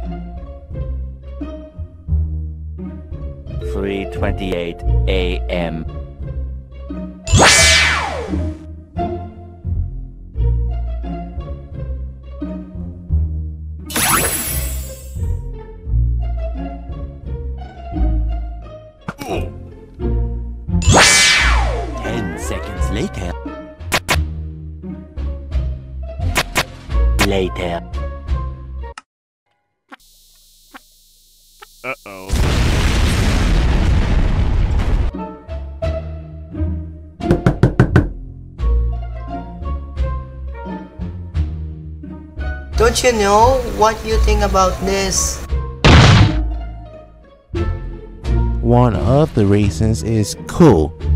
3:28 a.m. Later. Uh-oh. Don't you know what you think about this? One of the reasons is cool.